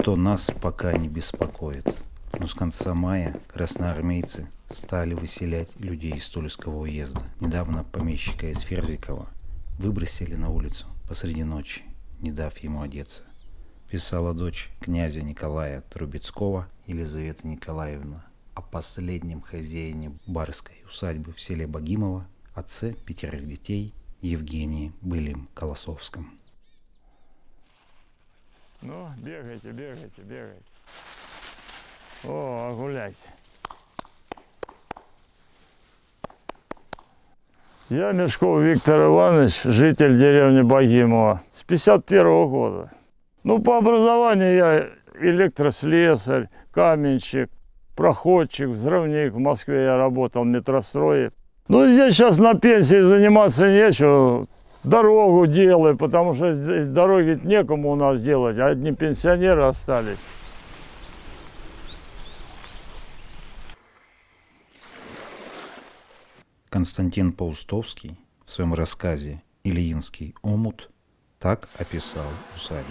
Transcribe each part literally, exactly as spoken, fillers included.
Никто нас пока не беспокоит. Но с конца мая красноармейцы стали выселять людей из Тульского уезда. Недавно помещика из Ферзикова выбросили на улицу посреди ночи, не дав ему одеться. Писала дочь князя Николая Трубецкого Елизавета Николаевна о последнем хозяине барской усадьбы в селе Богимово, отце пятерых детей Евгении Былим Колосовском. Ну, бегайте, бегайте, бегайте. О, гуляйте. Я Мешков Виктор Иванович, житель деревни Богимова, с пятьдесят первого года. Ну, по образованию я электрослесарь, каменщик, проходчик, взрывник. В Москве я работал в метрострое. Ну, здесь сейчас на пенсии заниматься нечего. Дорогу делаю, потому что здесь дороги некому у нас делать, а одни пенсионеры остались. Константин Паустовский в своем рассказе «Ильинский омут» так описал усадьбу.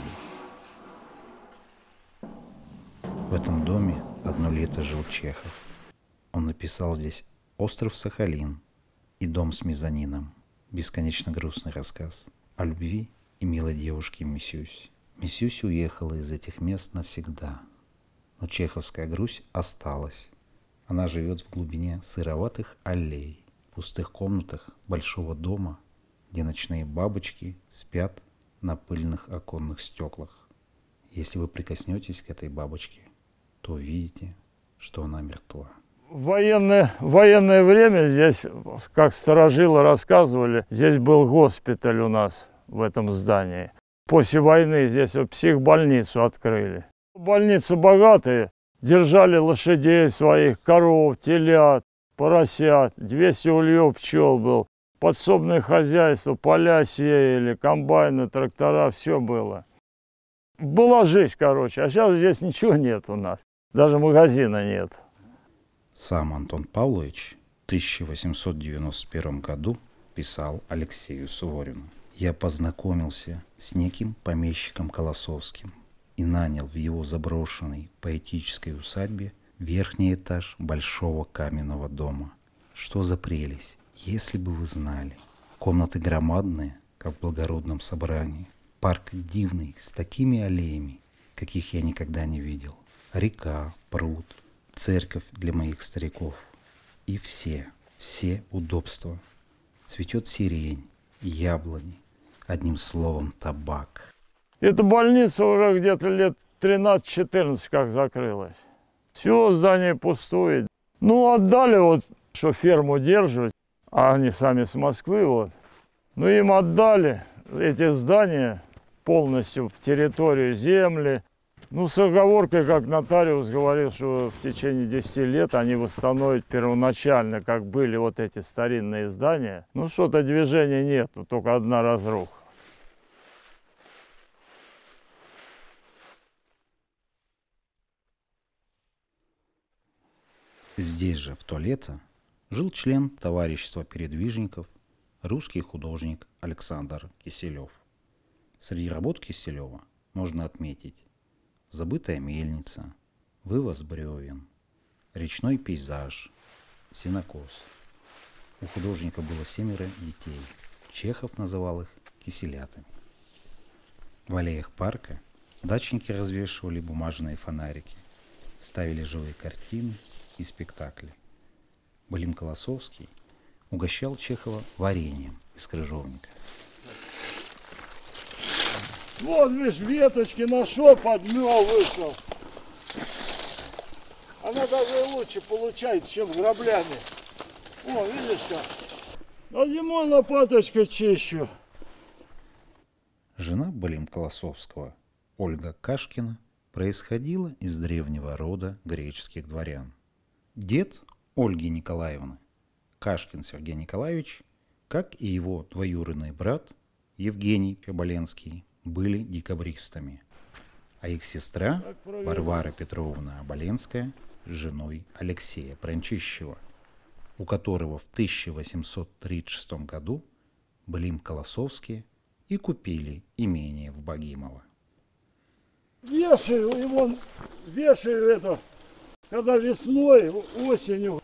В этом доме одно лето жил Чехов. Он написал здесь «Остров Сахалин» и «Дом с мезонином». Бесконечно грустный рассказ о любви и милой девушке Мисюсь. Мисюсь уехала из этих мест навсегда, но чеховская грусть осталась. Она живет в глубине сыроватых аллей, в пустых комнатах большого дома, где ночные бабочки спят на пыльных оконных стеклах. Если вы прикоснетесь к этой бабочке, то увидите, что она мертва. В военное, военное время здесь, как старожилы рассказывали, здесь был госпиталь у нас в этом здании. После войны здесь вот психбольницу открыли. Больницы богатые, держали лошадей своих, коров, телят, поросят, двести ульев пчел был, подсобное хозяйство, поля сеяли, комбайны, трактора, все было. Была жизнь, короче, а сейчас здесь ничего нет у нас, даже магазина нет. Сам Антон Павлович в тысяча восемьсот девяносто первом году писал Алексею Суворину: «Я познакомился с неким помещиком Колосовским и нанял в его заброшенной поэтической усадьбе верхний этаж большого каменного дома. Что за прелесть, если бы вы знали! Комнаты громадные, как в благородном собрании. Парк дивный, с такими аллеями, каких я никогда не видел. Река, пруд, церковь для моих стариков. И все, все удобства. Цветет сирень, яблони, одним словом табак». Эта больница уже где-то лет тринадцать-четырнадцать как закрылась. Все здание пустует. Ну, отдали вот, что ферму держат, а они сами с Москвы вот. Ну, им отдали эти здания полностью, территорию земли. Ну, с оговоркой, как нотариус говорил, что в течение десяти лет они восстановят первоначально, как были вот эти старинные здания. Ну, что-то движения нет, только одна разруха. Здесь же, в то лето, жил член товарищества передвижников, русский художник Александр Киселев. Среди работ Киселева можно отметить «Забытая мельница», «Вывоз бревен», «Речной пейзаж», «Сенокос». У художника было семеро детей. Чехов называл их киселятами. В аллеях парка дачники развешивали бумажные фонарики, ставили живые картины и спектакли. Былим Колосовский угощал Чехова вареньем из крыжовника. Вот, видишь, веточки нашел, подмел, вышел. Она даже лучше получается, чем с граблями. О, видишь как? А зимой лопаточкой чищу. Жена Былим Колосовского, Ольга Кашкина, происходила из древнего рода греческих дворян. Дед Ольги Николаевны, Кашкин Сергей Николаевич, как и его двоюродный брат Евгений Оболенский, были декабристами, а их сестра Варвара Петровна Оболенская женой Алексея Пранчищева, у которого в тысяча восемьсот тридцать шестом году Былим Колосовские и купили имение в Богимово. Вешаю, и вон вешаю это, когда весной, осенью.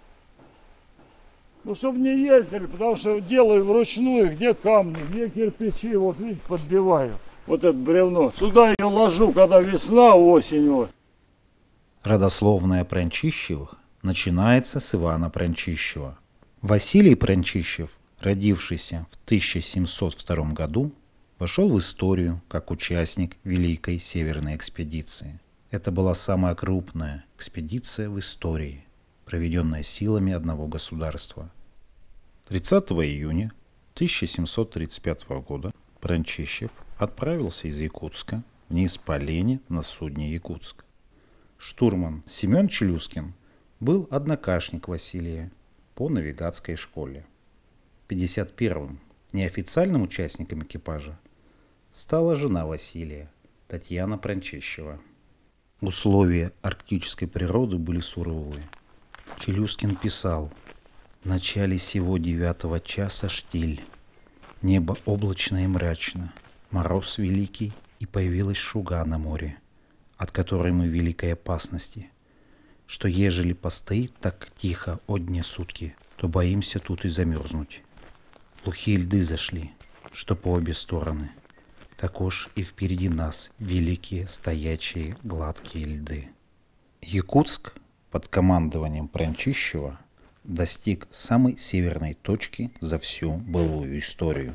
Ну, чтобы не ездили, потому что делаю вручную, где камни, где кирпичи, вот видите, подбиваю. Вот это бревно. Сюда ее ложу, когда весна, осенью. Родословная Пранчищевых начинается с Ивана Пранчищева. Василий Пранчищев, родившийся в тысяча семьсот втором году, вошел в историю как участник Великой Северной экспедиции. Это была самая крупная экспедиция в истории, проведенная силами одного государства. тридцатого июня тысяча семьсот тридцать пятого года Пранчищев отправился из Якутска вниз по Лени на судне «Якутск». Штурман Семен Челюскин был однокашник Василия по навигатской школе. пятьдесят первым неофициальным участником экипажа стала жена Василия, Татьяна Пранчищева. Условия арктической природы были суровые. Челюскин писал: «В начале сего девятого часа штиль. Небо облачно и мрачно, мороз великий, и появилась шуга на море, от которой мы в великой опасности, что ежели постоит так тихо от дня сутки, то боимся тут и замерзнуть. Глухие льды зашли, что по обе стороны, також и впереди нас великие стоячие гладкие льды». Якутск под командованием Пранчищева достиг самой северной точки за всю былую историю.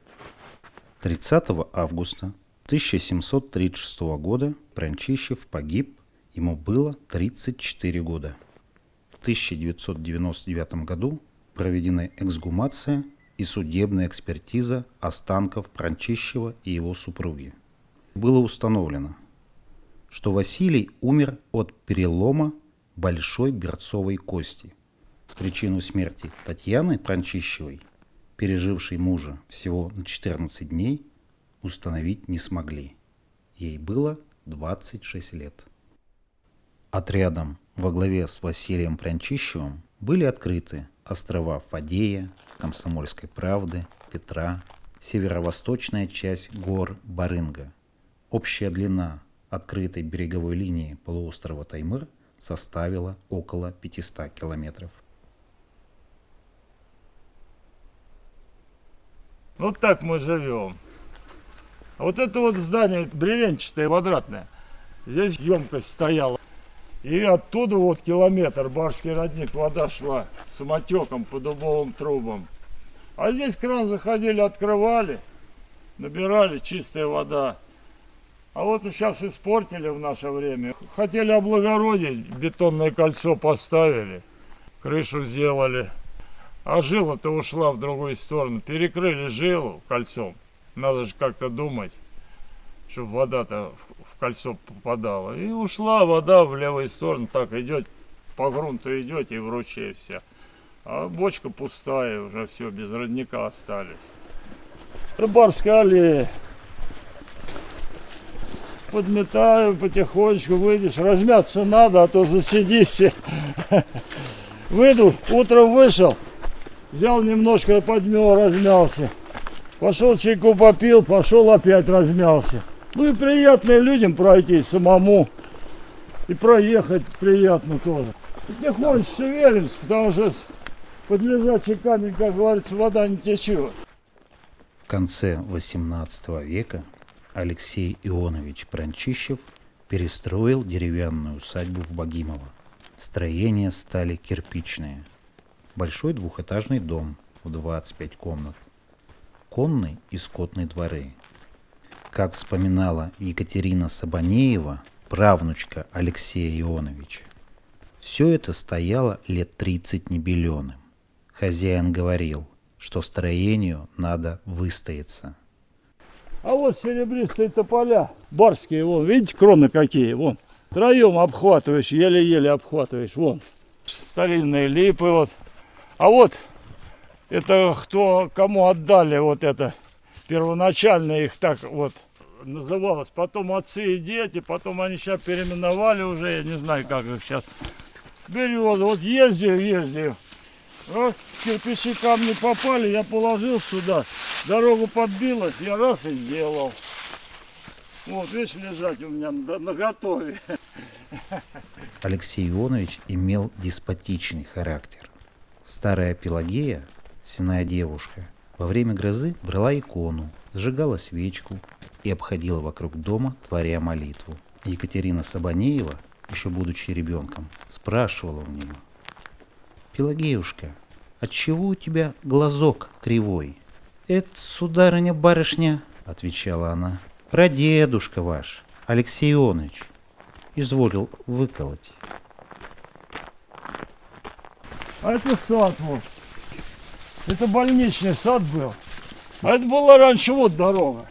тридцатого августа тысяча семьсот тридцать шестого года Пранчищев погиб, ему было тридцать четыре года. В тысяча девятьсот девяносто девятом году проведена эксгумация и судебная экспертиза останков Пранчищева и его супруги. Было установлено, что Василий умер от перелома большой берцовой кости. Причину смерти Татьяны Пранчищевой, пережившей мужа всего на четырнадцать дней, установить не смогли. Ей было двадцать шесть лет. Отрядом во главе с Василием Пранчищевым были открыты острова Фадея, Комсомольской правды, Петра, северо-восточная часть гор Барынга. Общая длина открытой береговой линии полуострова Таймыр составила около пятисот километров. Вот так мы живем. А вот это вот здание бревенчатое, квадратное. Здесь емкость стояла. И оттуда вот километр Барский родник, вода шла самотеком по дубовым трубам. А здесь кран заходили, открывали, набирали, чистая вода. А вот сейчас испортили в наше время. Хотели облагородить, бетонное кольцо поставили, крышу сделали. А жила-то ушла в другую сторону. Перекрыли жилу кольцом. Надо же как-то думать, чтобы вода-то в кольцо попадала. И ушла вода в левую сторону. Так идет, по грунту идете и в ручей вся. А бочка пустая, уже все, без родника остались. Это Барская аллея. Подметаю потихонечку, выйдешь. Размяться надо, а то засидишься. Выйду, утром вышел. Взял немножко, подмел, размялся. Пошел чайку попил, пошел опять размялся. Ну и приятно людям пройти самому. И проехать приятно тоже. Потихоньку шевелимся, потому что под лежачий камень, как говорится, вода не течет. В конце восемнадцатого века Алексей Ионович Пранчищев перестроил деревянную усадьбу в Богимово. Строения стали кирпичные. Большой двухэтажный дом в двадцать пять комнат. Конный и скотный дворы. Как вспоминала Екатерина Сабанеева, правнучка Алексея Ионовича, все это стояло лет тридцать небеленым. Хозяин говорил, что строению надо выстояться. А вот серебристые тополя, барские, вон, видите, кроны какие, вон. Троем обхватываешь, еле-еле обхватываешь, вон. Старинные липы, вот. А вот это кто, кому отдали вот это, первоначально их так вот называлось. Потом отцы и дети, потом они сейчас переименовали уже, я не знаю, как их сейчас. Береза, вот ездил, ездил. Вот кирпичи камни попали, я положил сюда. Дорогу подбилась, я раз и сделал. Вот, видишь, лежать у меня на готове. Алексей Ионович имел деспотичный характер. Старая Пелагея, сенная девушка, во время грозы брала икону, сжигала свечку и обходила вокруг дома, творя молитву. Екатерина Сабанеева, еще будучи ребенком, спрашивала у нее: «Пелагеюшка, отчего у тебя глазок кривой?» «Это, сударыня-барышня, — отвечала она, — прадедушка ваш, Алексей Ионович, изволил выколоть». А это сад вот. Это больничный сад был. А это была раньше вот дорога.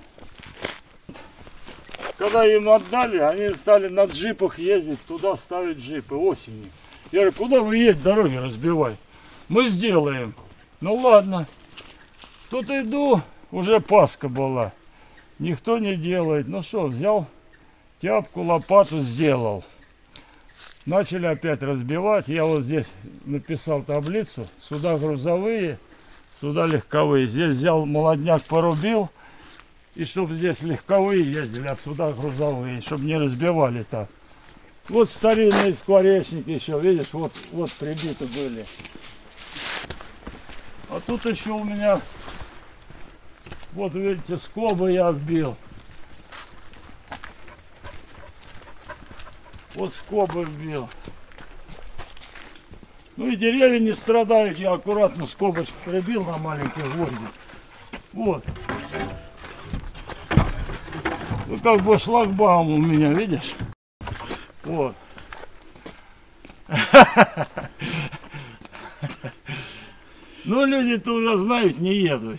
Когда им отдали, они стали на джипах ездить, туда ставить джипы осенью. Я говорю, куда вы едете, дороги разбивать? Мы сделаем. Ну ладно. Тут иду, уже Пасха была. Никто не делает. Ну что, взял тяпку, лопату, сделал. Начали опять разбивать. Я вот здесь написал таблицу. Сюда грузовые, сюда легковые. Здесь взял молодняк, порубил. И чтобы здесь легковые ездили, а сюда грузовые. Чтобы не разбивали так. Вот старинные скворечники еще, видишь, вот, вот прибиты были. А тут еще у меня, вот видите, скобы я вбил. Вот скобы вбил. Ну и деревья не страдают, я аккуратно скобочку прибил на маленький гвоздик. Вот. Ну как бы шлагбаум у меня, видишь? Вот. Ну люди-то уже знают, не едут.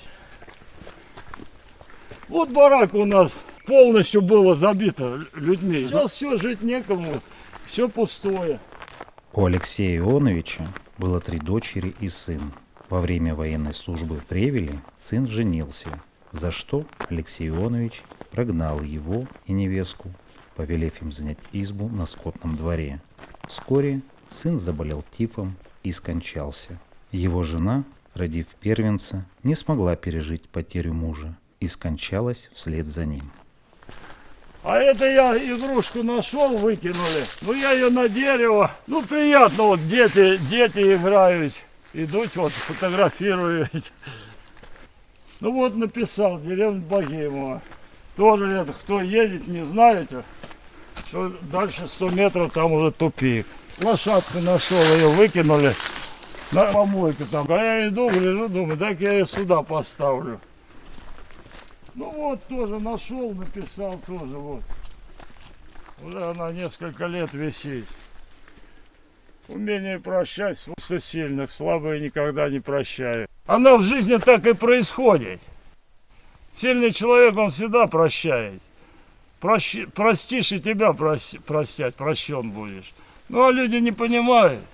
Вот барак у нас полностью было забито людьми. Сейчас все, жить некому, все пустое. У Алексея Ионовича было три дочери и сын. Во время военной службы в Ревеле сын женился, за что Алексей Ионович прогнал его и невестку, повелев им занять избу на скотном дворе. Вскоре сын заболел тифом и скончался. Его жена, родив первенца, не смогла пережить потерю мужа и скончалась вслед за ним. А это я игрушку нашел, выкинули. Ну я ее на дерево. Ну приятно, вот дети, дети играют. Идут, вот фотографируют. Ну вот написал, деревня Богемова. Тоже это, кто едет, не знаете, что дальше сто метров там уже тупик. Лошадку нашел, ее выкинули на помойку там. А я иду, гляжу, думаю, так я ее сюда поставлю. Ну вот, тоже нашел, написал тоже, вот. Уже она несколько лет висит. Умение прощать свойство сильных, слабые никогда не прощают. Оно в жизни так и происходит. Сильный человек, он всегда прощает. Прощ... Простишь, и тебя прос... простят, прощен будешь. Ну, а люди не понимают.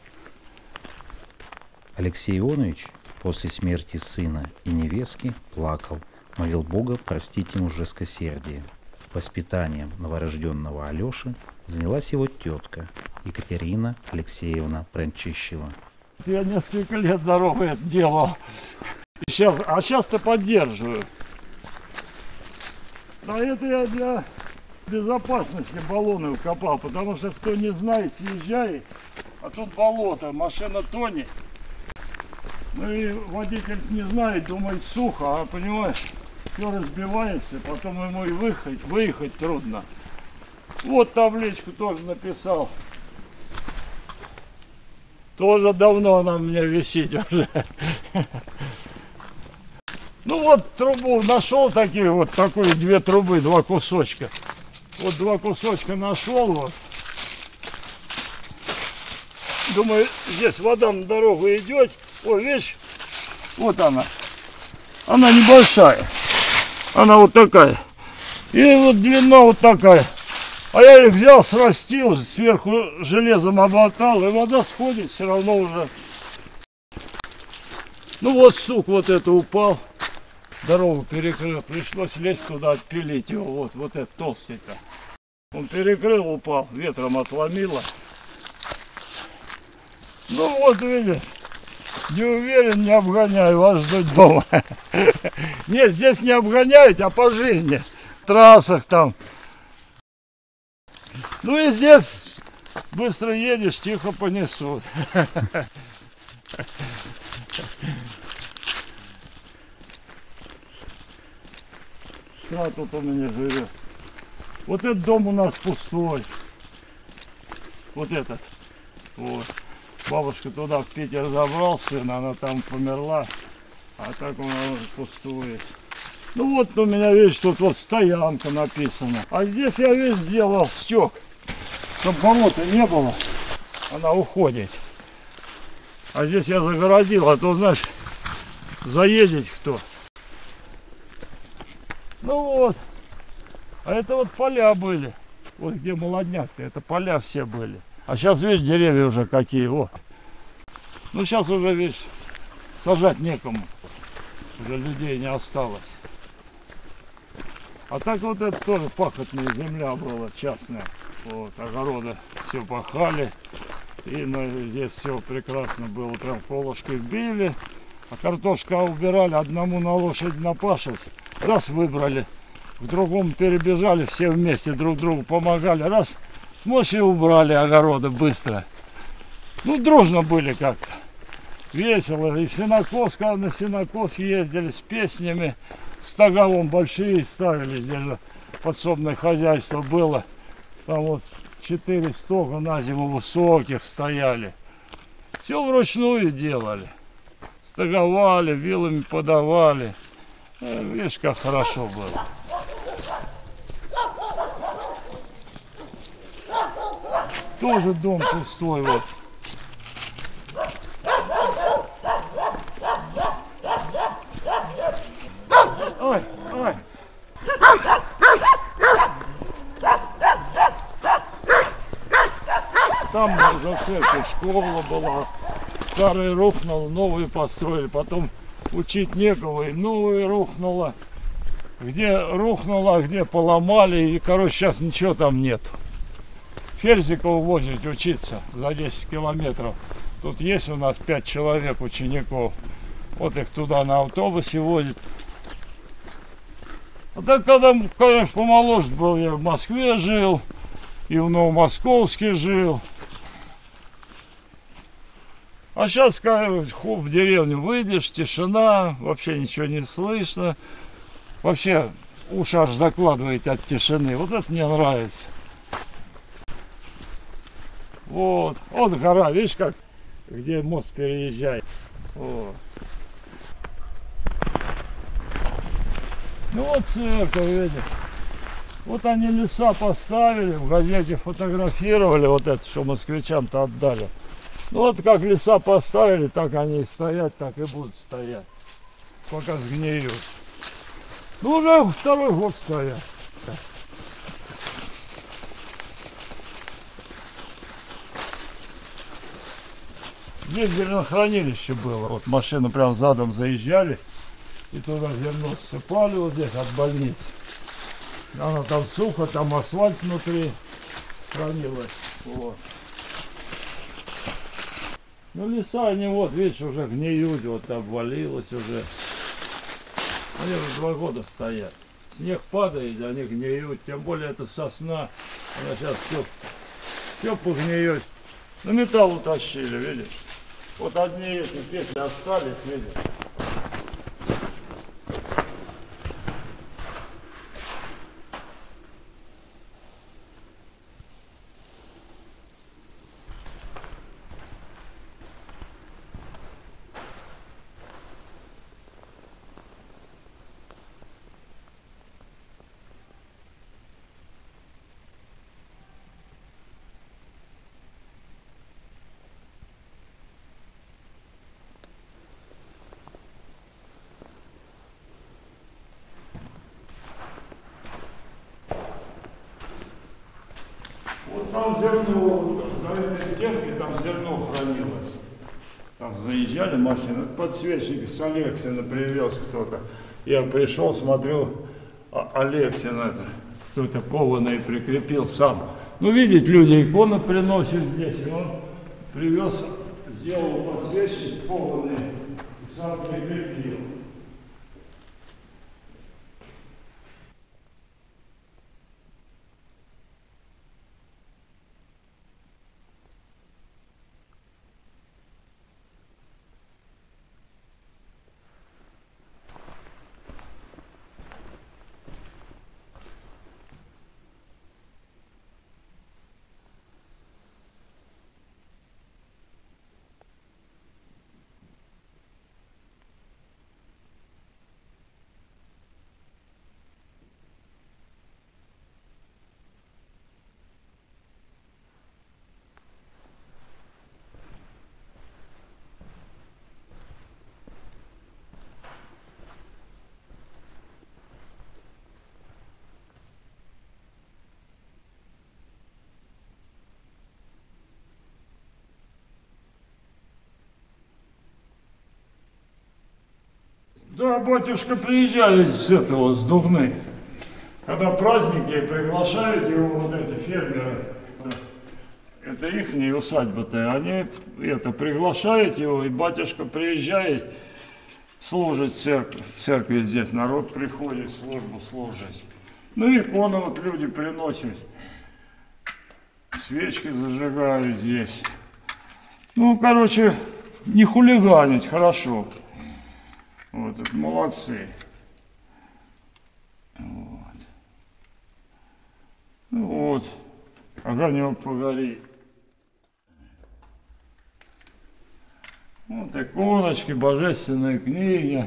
Алексей Ионович после смерти сына и невестки плакал, молил Бога простить ему жесткосердие. Воспитанием новорожденного Алеши занялась его тетка Екатерина Алексеевна Пранчищева. Я несколько лет дорогу это делал. И сейчас, а сейчас-то поддерживаю. А это я для безопасности баллоны вкопал, потому что кто не знает, съезжает, а тут болото, машина тонет. Ну и водитель не знает, думает сухо, а понимаешь, все разбивается, потом ему и выехать, выехать трудно. Вот табличку тоже написал. Тоже давно она у меня висит уже. Ну вот трубу нашел такие, вот такой две трубы, два кусочка. Вот два кусочка нашел вот. Думаю, здесь вода на дорогу идет. Ой, видишь, вот она. Она небольшая. Она вот такая. И вот длина вот такая. А я их взял, срастил, сверху железом обмотал, и вода сходит, все равно уже. Ну вот сук вот это упал, дорогу перекрыл, пришлось лезть туда, отпилить его, вот, вот этот толстый-то. Он перекрыл, упал, ветром отломило. Ну вот видишь, не уверен, не обгоняю, вас ждать дома. Нет, здесь не обгоняют, а по жизни. В трассах там. Ну и здесь быстро едешь, тихо понесут. Что тут у меня живет? Вот этот дом у нас пустой. Вот этот. Вот. Бабушка туда в Питер забрал сына, она там померла. А так он пустует. Ну вот у меня, видишь, тут вот стоянка написана. А здесь я, видишь, сделал стёк, чтобы болота не было. Она уходит. А здесь я загородил, а то, знаешь, заедет кто. Ну вот. А это вот поля были. Вот где молодняк-то, это поля все были. А сейчас, видишь, деревья уже какие. О. Ну сейчас уже, видишь, сажать некому. Уже людей не осталось. А так вот это тоже пахотная земля была, частная. Вот, огороды все пахали. И на, здесь все прекрасно было. Прям колышки били. А картошка убирали, одному на лошадь напашивать. Раз выбрали. К другому перебежали, все вместе друг другу помогали. Раз, может, и убрали огороды быстро. Ну, дружно были как-то. Весело. И сенокос, когда на сенокос ездили с песнями. Стога вон большие ставили. Здесь же подсобное хозяйство было. Там вот четыре стога на зиму высоких стояли. Все вручную делали. Стоговали, вилами подавали. Видишь, как хорошо было. Тоже дом пустой вот. Ой, ой. Там за церковью школа была. Старая рухнула, новую построили. Потом учить некого, и новая рухнула. Где рухнула, где поломали. И, короче, сейчас ничего там нет. Ферзиков возить учиться за десять километров. Тут есть у нас пять человек учеников. Вот их туда на автобусе возят. А так, когда, конечно, помоложе был, я в Москве жил, и в Новомосковске жил. А сейчас, хоп, в деревню выйдешь, тишина, вообще ничего не слышно. Вообще уши аж закладывает от тишины. Вот это мне нравится. Вот, вот гора, видишь, как, где мост переезжает. Вот. Ну вот церковь, видишь. Вот они леса поставили, в газете фотографировали, вот это, что москвичам-то отдали. Ну вот как леса поставили, так они и стоят, так и будут стоять, пока сгниют. Ну уже второй год стоят. Здесь зернохранилище было. Вот машину прям задом заезжали и туда зерно ссыпали вот здесь от больницы. Оно там сухо, там асфальт внутри хранилось. Вот. Ну леса они вот, видишь, уже гниют, вот обвалилось уже. Они уже два года стоят. Снег падает, они гниют. Тем более это сосна. Она сейчас все, все погниет. Ну металл утащили, видишь. Вот одни эти петли остались, видишь. Вот там зерно, за этой стенкой там зерно хранилось. Там заезжали машины, подсвечники с Алексина привез кто-то. Я пришел, смотрю, а Алексин это, кто-то кованый прикрепил сам. Ну, видите, люди иконы приносят здесь, и он привез, сделал подсвечник кованый, и сам прикрепил. Да, батюшка приезжает с этого, с Дубны. Когда праздники, приглашают его вот эти фермеры. Это ихняя усадьба-то. Они это приглашают его, и батюшка приезжает, служит в церкви, в церкви здесь. Народ приходит службу служить. Ну и иконы вот люди приносят. Свечки зажигают здесь. Ну, короче, не хулиганить, хорошо. Вот, это молодцы. Вот. Ну вот, огонек погорит. Вот иконочки, божественные книги.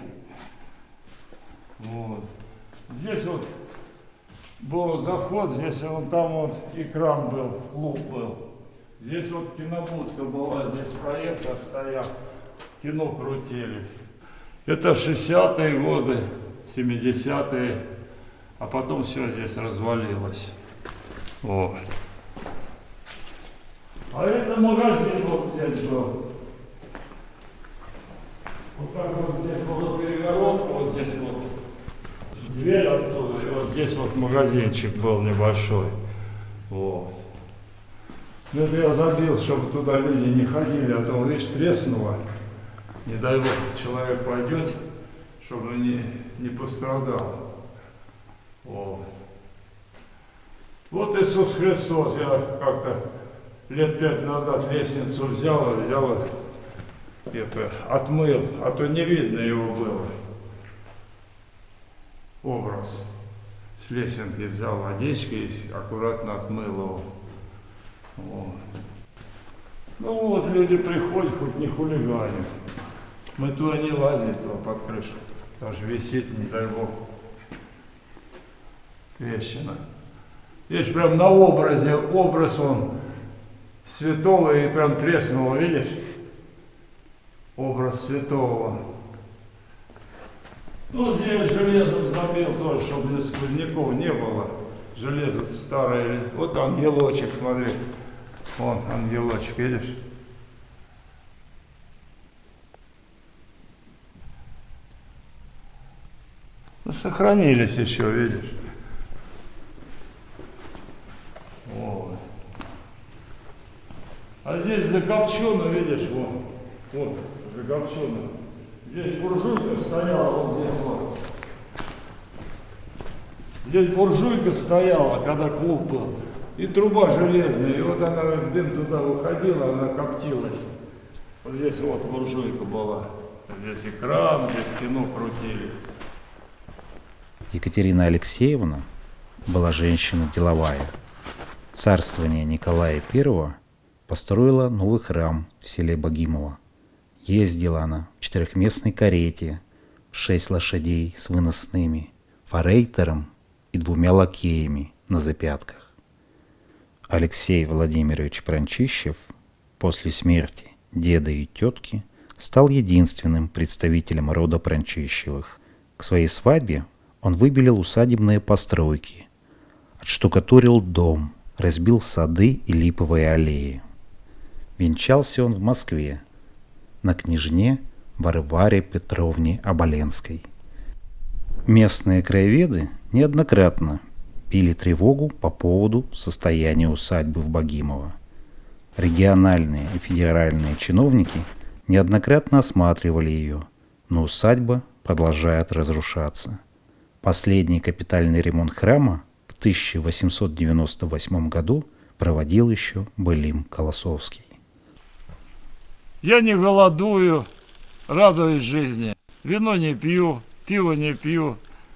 Вот. Здесь вот был заход, здесь вон там вот экран был, клуб был. Здесь вот кинобудка была, здесь проектор стоял, кино крутили. Это шестидесятые годы, семидесятые, а потом все здесь развалилось. Вот. А это магазин вот здесь был. Вот так вот здесь была перегородка, вот здесь вот дверь оттуда, и вот здесь вот магазинчик был небольшой. Вот. Ну, это я забил, чтобы туда люди не ходили, а то, видишь, треснуло. Не дай бог, человек пойдет, чтобы не, не пострадал. Вот. Вот Иисус Христос, я как-то лет пять назад лестницу взял, взял, это, отмыл, а то не видно его было. Образ. С лесенки взял водички и аккуратно отмыл его. Вот. Ну вот, люди приходят, хоть не хулиганят. Мы туда не лазим, туда под крышу. Даже висит, не дай бог, трещина. Видишь, прям на образе, образ он святого и прям треснуло, видишь? Образ святого. Ну, здесь железом забил тоже, чтобы сквозняков не было. Железо старое. Вот ангелочек, смотри. Вон ангелочек, видишь? Сохранились еще, видишь? Вот. А здесь закопчено, видишь, вот. Вот, закопчено. Здесь буржуйка стояла, вот здесь вот. Здесь буржуйка стояла, когда клуб был. И труба железная, и вот она, дым туда выходила, она коптилась. Вот здесь вот буржуйка была. Здесь экран, здесь кино крутили. Екатерина Алексеевна была женщина деловая. Царствование Николая Первого построила новый храм в селе Богимово. Ездила она в четырехместной карете, шесть лошадей с выносными, форейтером и двумя лакеями на запятках. Алексей Владимирович Пранчищев после смерти деда и тетки стал единственным представителем рода Пранчищевых. К своей свадьбе он выбелил усадебные постройки, отштукатурил дом, разбил сады и липовые аллеи. Венчался он в Москве, на княжне Варваре Петровне Оболенской. Местные краеведы неоднократно били тревогу по поводу состояния усадьбы в Богимово. Региональные и федеральные чиновники неоднократно осматривали ее, но усадьба продолжает разрушаться. Последний капитальный ремонт храма в тысяча восемьсот девяносто восьмом году проводил еще Былим Колосовский. Я не голодую, радуюсь жизни. Вино не пью, пиво не пью.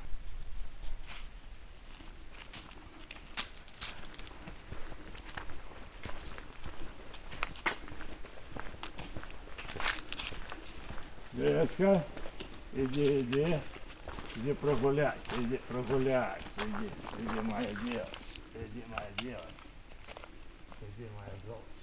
Деска, иди, иди. Иди прогуляйся, иди прогуляйся, иди, иди, моя девочка, иди, моя девочка, иди, моя девочка.